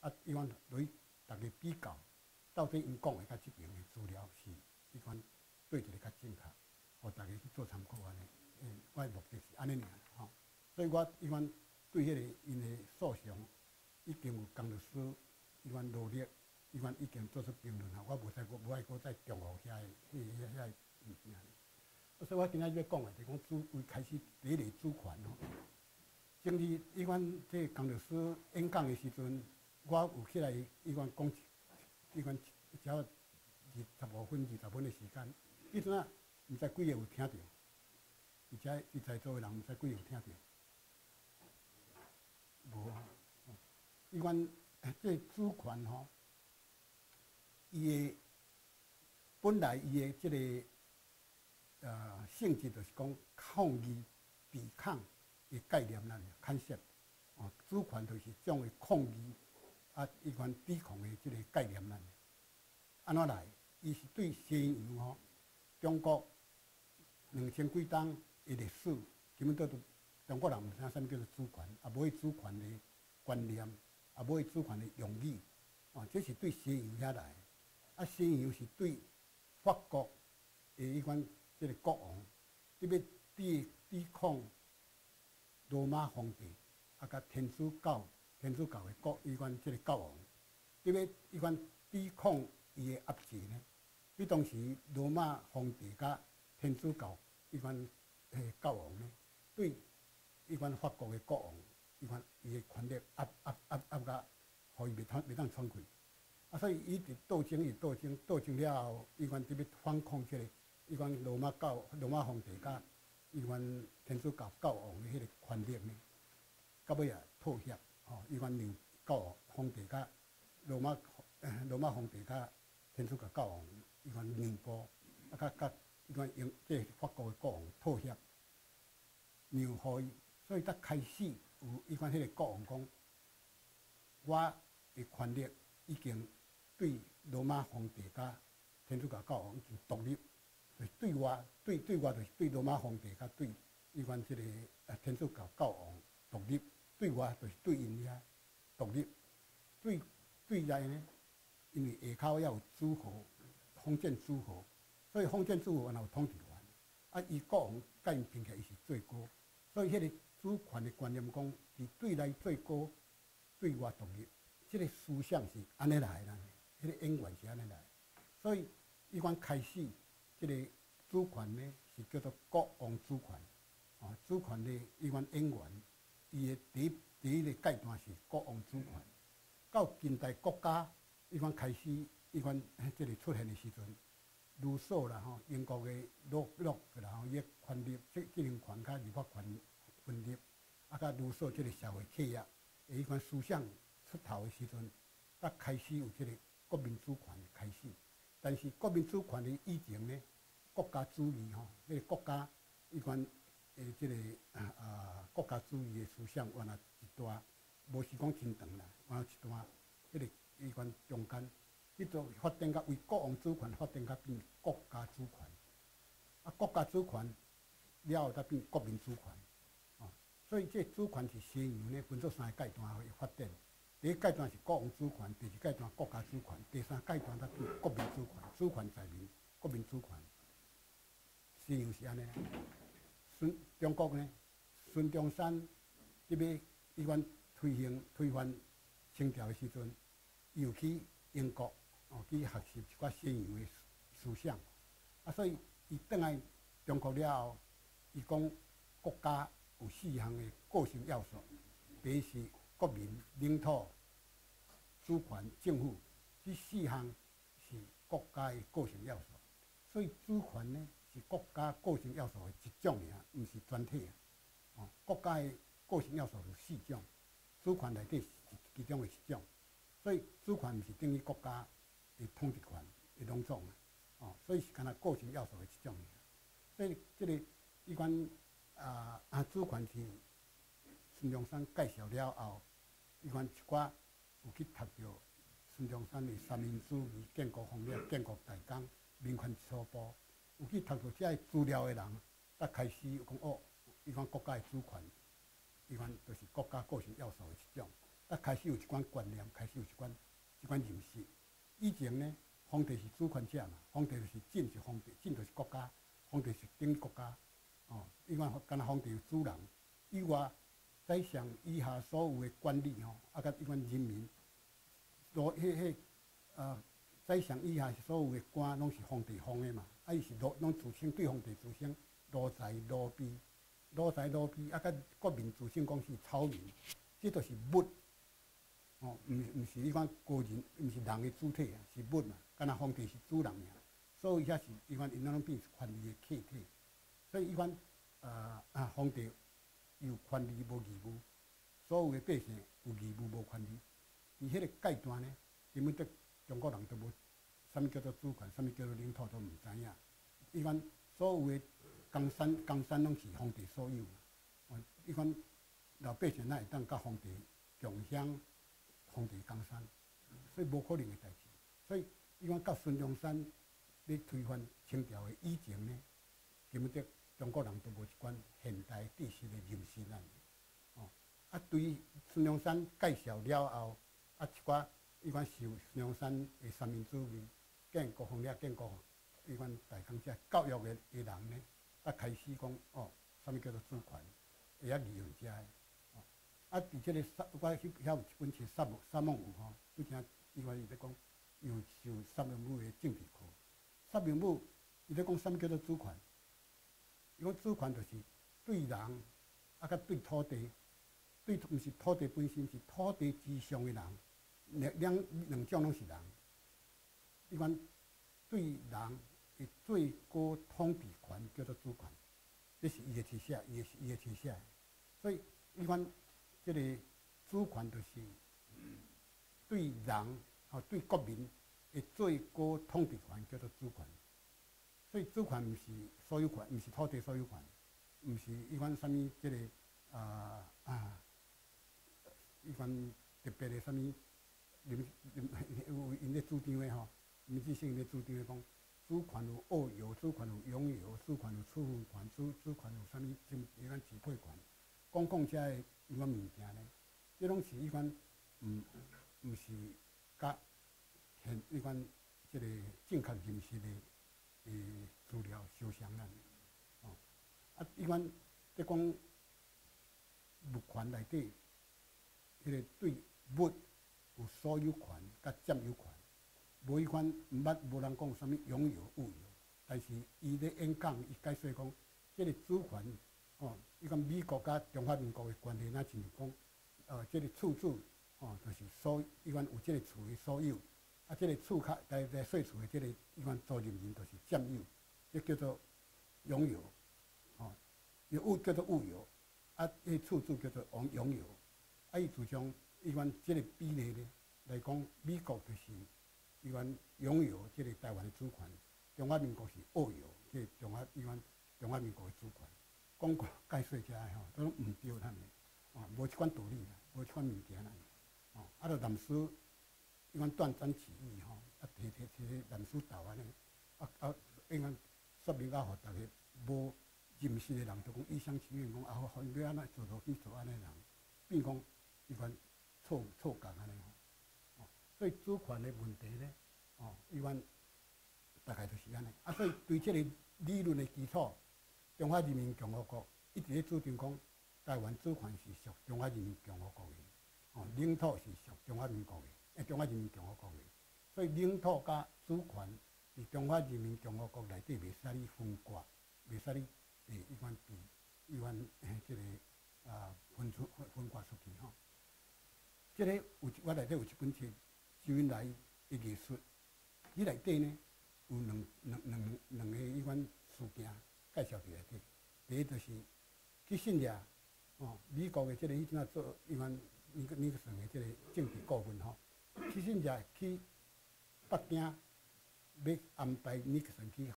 伊款对大家比较，到底因讲的甲即边的资料是伊款对一个较正确，互大家去做参考安尼。我的目的是安尼尔吼，所以我伊款对迄个因的诉讼已经有江律师伊款努力，伊款已经做出评论啊，我无爱搁再重复遐个物件。所以我今仔要讲的就是讲为开始第一个主权吼。正是伊款这江律师演讲的时阵，我有起来伊款讲，伊款只要15分、20分的时间，迄阵啊，毋知几个有听到，而且在座的人毋知几个有听到，无。伊款这主权吼，伊的本来伊的这个性质就是讲抗议、抵抗的概念啦，concept。主权就是种的抗议伊款抵抗的这个概念啦。安怎来？伊是对西洋吼，中国2000几冬的历史，根本都中国人毋知影啥物叫做主权，也无迄主权的观念，也无迄主权的用语。这是对西洋遐来。西洋是对法国的伊款这个国王，你要抵抗罗马皇帝，甲天主教的伊款这个教王，你要伊款抵抗伊的压制呢？迄当时罗马皇帝甲天主教伊款教王呢，对伊款法国的国王，伊的权力压甲，互伊袂当喘气。所以伊伫斗争了后，伊款特别反抗这个伊款罗马皇帝甲伊款天主教教王的迄个权力呢，到尾也妥协。伊款让皇帝甲罗马皇帝甲天主教教王伊款让步，甲伊款用这法国的国王妥协，让互伊，所以才开始有伊款迄个国王讲，我的权力已经对罗马皇帝甲天主教教王已经独立，就是对我就是对罗马皇帝甲对伊款即个天主教教王独立，对我就是对因遐独立。对内呢，因为下口也有诸侯，封建诸侯，所以封建诸侯也有统治权。伊国王甲因平起来，伊是最高，所以迄个主权的观念讲，是对内最高，对外独立。这个思想是安尼来啦，迄个因缘是安尼来。所以伊讲开始，这个主权呢是叫做国王主权。主权的伊款因缘，伊的第一个阶段是国王主权。到近代国家，伊款开始，伊款即个出现的时阵，卢梭啦吼，英国的洛克啦吼，伊个权力责任权甲立法权分立，甲卢梭即个社会企业，伊款思想出头的时阵，才开始有即个国民主权开始。但是国民主权的以前呢，国家主义吼，迄个国家伊款即个国家主义的思想，原来一大。无是讲真长啦，还有一段迄个伊款中间，迄种发展到为国王主权发展到变国家主权，国家主权了后才变国民主权，所以这主权是西洋呢分做3个阶段去发展。第一阶段是国王主权，第二阶段国家主权，第三阶段才变国民主权。主权在民，国民主权。西洋是安尼，中国呢，孙中山这边伊款。推翻清朝的时阵，伊有去英国去学习一寡西洋的思想，所以伊转来中国了后，伊讲国家有4项的构成要素，第一是国民、领土、主权、政府，这4项是国家的构成要素。所以主权呢是国家构成要素的一种尔，毋是全体啊。国家的构成要素有4种。主权内底是其中的一种，所以主权毋是等于国家的统治权的拢总所以是干那构成要素的一种。所以这个伊款主权是孙中山介绍了后，伊款一寡有去读着孙中山的三民主义、建国方略、建国大纲、民权初步，有去读着这些资料的人，才开始讲伊款国家的主权。伊款就是国家构成要素的一种， 开始有一款观念，开始有一款认识。以前呢，皇帝是主权者嘛，皇帝就是朕是皇帝，朕就是国家，皇帝是等于国家。哦，伊讲敢若皇帝有主人，以外，宰相以下所有的官吏吼，甲伊款人民，宰相以下所有的官拢是皇帝封的嘛，伊是拢自称对皇帝自称奴才奴婢，甲国民自称讲是草民，这都是物。哦，毋是伊款个人，毋是人的主体啊，是物嘛。敢若皇帝是主人尔，所以遐是伊款因拢变是权力的客体。所以伊款皇帝有权利无义务，所有的百姓有义务无权利。伫迄个阶段呢，根本中国人都无啥物叫做主权，啥物叫做领土都毋知影。伊款所有的江山拢是皇帝所有嘛。伊款老百姓哪会当甲皇帝共享皇帝江山？所以无可能的代志。所以伊讲到孙中山咧推翻清朝的以前呢，根本中国人都无一款现代知识的认识咱。对孙中山介绍了后，一寡伊款受孙中山的三民主义、建国方略、建国伊款大工者教育的人呢，开始讲啥物叫做主权，会晓利用遮个。伫即个我遐有一本册《沙漠舞》吼，拄则伊咧讲，有受沙漠舞的政治课。沙漠舞伊咧讲啥物叫做主权？伊讲主权就是对人，甲对土地，毋是土地本身，是土地之上的人，两种拢是人。伊讲对人的最高统治权叫做主权，这是伊的提写，伊的提写。所以伊讲即个主权就是对人对国民的最高统治权叫做主权。所以主权毋是所有权，毋是土地所有权，毋是伊款啥物即个伊款特别的啥物，有因咧主张的吼，民主性咧主张的讲，主权有握有，主权有拥有，主权有处分权，主权有啥物伊款支配权，讲遮个伊款物件呢，这拢是伊款毋是甲伊款即个正确认识的资料相像咱。伊款即讲物权内底，迄个对物有所有权甲占有权，无伊款无人讲啥物拥有物有，但是伊咧演讲，伊解说讲，即个主权伊讲美国甲中华民国的关系，那就是讲，即个厝主就是伊款有即个厝的所有，即个厝较来说厝的即个伊款租赁人就是占有，即叫做拥有，有叫做物有，迄厝主叫做拥有，伊主张伊款即个比例咧来讲，美国就是伊款拥有即个台湾的主权，中华民国是握有即伊款中华民国的主权。讲过解说遮个吼，都毋对咱的，无即款道理啦，无即款物件啦，就南斯伊款断章取义吼，提南斯斗安尼，伊款说明互大家无认识的人，就讲一厢情愿讲好应该安尼做去做安尼人，变讲伊款错觉安尼吼，所以主权的问题咧，伊款大概就是安尼，所以对即个理论的基础。中华人民共和国一直咧主张讲，台湾主权是属中华人民共和国的，领土是属中华民国的，中华人民共和国的，所以领土甲主权伫中华人民共和国内底袂使你分割，袂使你伊款即个分割出去吼。即个我内底有一本册，周恩来的艺术，伊内底呢有两个伊款事件。介绍伫内底，第一就是基辛格，美国的即个以前做伊款尼克森的即个政治顾问吼，基辛格去北京要安排尼克森去